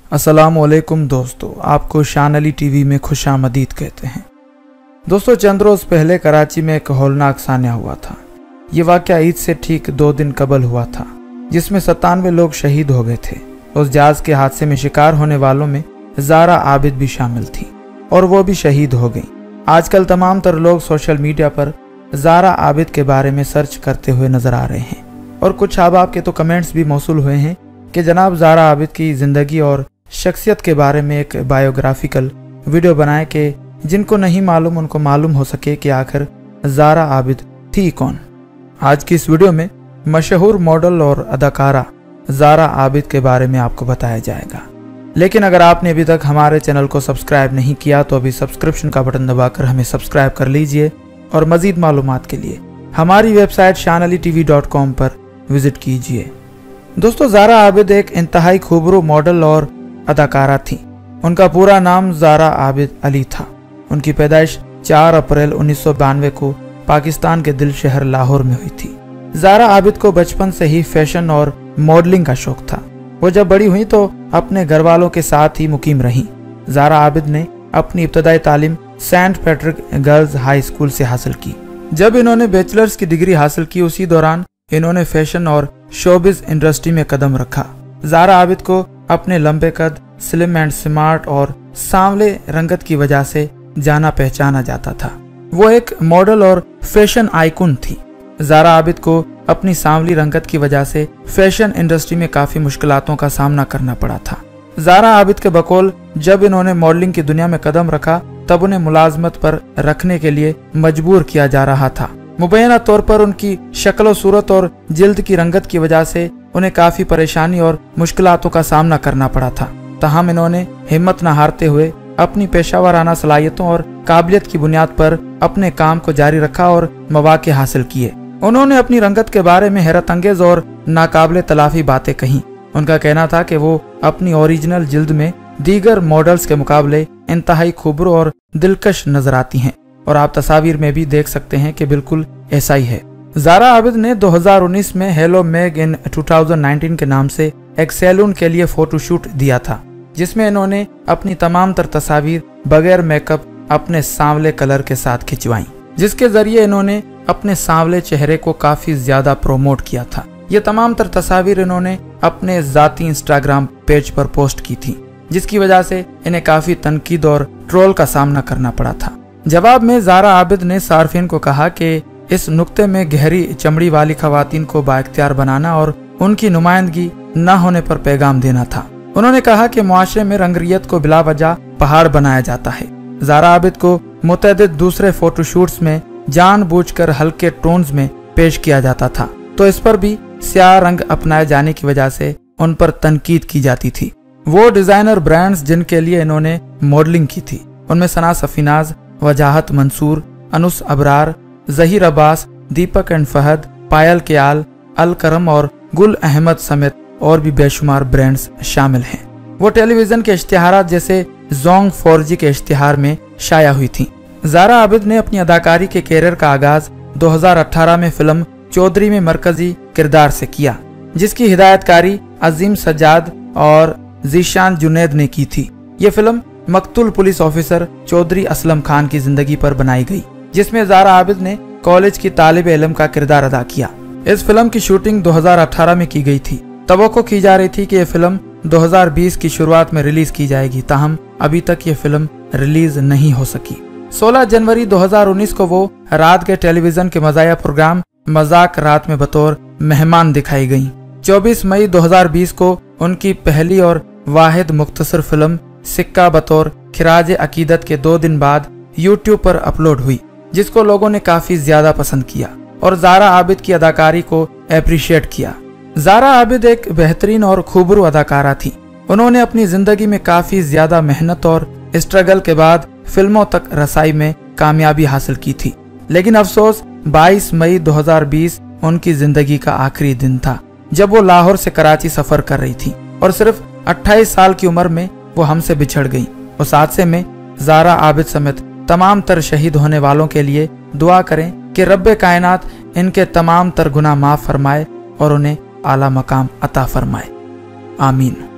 अस्सलाम वालेकुम दोस्तों, आपको शान अली टीवी में खुशामदीद कहते हैं। दोस्तों, चंद रोज़ पहले कराची में एक हौलनाक सान्या हुआ था। ये वाक़या ईद से ठीक 2 दिन कबल हुआ था, जिसमें 97 लोग शहीद हो गए थे। उस जहाज़ के हादसे में शिकार होने वालों में ज़ारा आबिद भी शामिल थी और वो भी शहीद हो गई। आजकल तमाम तर लोग सोशल मीडिया पर ज़ारा आबिद के बारे में सर्च करते हुए नज़र आ रहे हैं और कुछ अहबाब के तो कमेंट्स भी मौसूल हुए हैं कि जनाब ज़ारा आबिद की ज़िंदगी और शख्सियत के बारे में एक बायोग्राफिकल वीडियो बनाए कि जिनको नहीं मालूम उनको मालूम हो सके कि आखिर ज़ारा आबिद थी कौन। आज की इस वीडियो में मशहूर मॉडल और अदाकारा ज़ारा आबिद के बारे में आपको बताया जाएगा। लेकिन अगर आपने अभी तक हमारे चैनल को सब्सक्राइब नहीं किया तो अभी सब्सक्रिप्शन का बटन दबाकर हमें सब्सक्राइब कर लीजिए और मज़ीद मालूमात के लिए हमारी वेबसाइट shanalitv.com पर विज़िट कीजिए। दोस्तों, ज़ारा आबिद एक इंतहाई खूबरू मॉडल और अदाकारा थी। उनका पूरा नाम ज़ारा आबिद अली था। उनकी पैदाइश 4 अप्रैल 1992 को पाकिस्तान के दिल शहर लाहौर में हुई थी। ज़ारा आबिद को बचपन से ही फैशन और मॉडलिंग का शौक था। वो जब बड़ी हुई तो अपने घर वालों के साथ ही मुकीम रही। ज़ारा आबिद ने अपनी इब्तदाई तालीम saint Patrick girls high school से हासिल की। जब इन्होंने बैचलर्स की डिग्री हासिल की, उसी दौरान इन्होंने फैशन और शोबिज इंडस्ट्री में कदम रखा। ज़ारा आबिद को अपने लंबे कद, स्लिम एंड स्मार्ट और सांवले रंगत की वजह से जाना पहचाना जाता था। वो एक मॉडल और फैशन आइकन थी। ज़ारा आबिद को अपनी सांवली रंगत की वजह से फैशन इंडस्ट्री में काफी मुश्किलातों का सामना करना पड़ा था। ज़ारा आबिद के बकौल जब इन्होंने मॉडलिंग की दुनिया में कदम रखा तब उन्हें मुलाजमत पर रखने के लिए मजबूर किया जा रहा था। मुबैना तौर पर उनकी शक्ल और सूरत और जिल्द की रंगत की वजह से उन्हें काफी परेशानी और मुश्किलातों का सामना करना पड़ा था। ताहम इन्होंने हिम्मत न हारते हुए अपनी पेशावराना सलाहियतों और काबिलियत की बुनियाद पर अपने काम को जारी रखा और मौके हासिल किए। उन्होंने अपनी रंगत के बारे में हैरत अंगेज और नाकाबिले तलाफी बातें कही। उनका कहना था कि वो अपनी ओरिजिनल जिल्द में दीगर मॉडल्स के मुकाबले इंतहाई खूबरू और दिलकश नजर आती हैं और आप तस्वीर में भी देख सकते हैं कि बिल्कुल ऐसा ही है। ज़ारा आबिद ने 2019 में हेलो मैग इन 2019 के नाम से एक सैलून के लिए फोटोशूट दिया था, जिसमें इन्होंने अपनी तमाम तर तस्वीर बगैर मेकअप अपने सांवले कलर के साथ खिंचवाई, जिसके जरिए इन्होंने अपने सांवले चेहरे को काफी ज्यादा प्रोमोट किया था। ये तमाम तर तस्वीर इन्होंने अपने जाती इंस्टाग्राम पेज पर पोस्ट की थी, जिसकी वजह से इन्हें काफी तनकीद और ट्रोल का सामना करना पड़ा था। जवाब में ज़ारा आबिद ने सार्फिन को कहा कि इस नुक्ते में गहरी चमड़ी वाली खवातीन को बाइख्तियार बनाना और उनकी नुमाइंदगी न होने पर पैगाम देना था। उन्होंने कहा कि मुआशरे में रंगरियत को बिला वजह पहाड़ बनाया जाता है। ज़ारा आबिद को मुतअद्दिद दूसरे फोटोशूट्स में जानबूझकर हल्के टोन्स में पेश किया जाता था, तो इस पर भी स्याह रंग अपनाए जाने की वजह से उन पर तनकीद की जाती थी। वो डिजाइनर ब्रांड्स जिनके लिए इन्होंने मॉडलिंग की थी, उनमें सना सफीनाज, वजाहत मंसूर, अनुस अबरार, जहीर अब्बास, दीपक एंड फहद, पायल क्याल, अल करम और गुल अहमद समेत और भी बेशुमार ब्रांड्स शामिल हैं। वो टेलीविजन के इश्तिहारात जैसे जोंग 4G के इश्तिहार में शाया हुई थी। ज़ारा आबिद ने अपनी अदाकारी के कैरियर का आगाज 2018 में फिल्म चौधरी में मरकजी किरदार से किया, जिसकी हिदायतकारी अजीम सज्जाद और जीशान जुनैद ने की थी। ये फिल्म मकतूल पुलिस ऑफिसर चौधरी असलम खान की जिंदगी पर बनाई गई, जिसमें ज़ारा आबिद ने कॉलेज की तालिब इल्म का किरदार अदा किया। इस फिल्म की शूटिंग 2018 में की गई थी। तवक्को की जा रही थी कि यह फिल्म 2020 की शुरुआत में रिलीज की जाएगी, ताहम अभी तक ये फिल्म रिलीज नहीं हो सकी। 16 जनवरी 2019 को वो रात के टेलीविजन के मज़ाया प्रोग्राम मजाक रात में बतौर मेहमान दिखाई गयी। 24 मई 2020 को उनकी पहली और वाहिद मुख्तसर फिल्म सिक्का बतौर खिराज अकीदत के 2 दिन बाद YouTube पर अपलोड हुई, जिसको लोगों ने काफी ज्यादा पसंद किया और ज़ारा आबिद की अदाकारी को अप्रिशिएट किया। ज़ारा आबिद एक बेहतरीन और खूबरू अदाकारा थी। उन्होंने अपनी जिंदगी में काफी ज्यादा मेहनत और स्ट्रगल के बाद फिल्मों तक रसाई में कामयाबी हासिल की थी। लेकिन अफसोस 22 मई 2020 उनकी जिंदगी का आखिरी दिन था, जब वो लाहौर से कराची सफर कर रही थी और सिर्फ 28 साल की उम्र में वो हमसे बिछड़ गई। उस हादसे में ज़ारा आबिद समेत तमाम तर शहीद होने वालों के लिए दुआ करें कि रब्बे कायनात इनके तमाम तर गुनाह माफ फरमाए और उन्हें आला मकाम अता फरमाए। आमीन।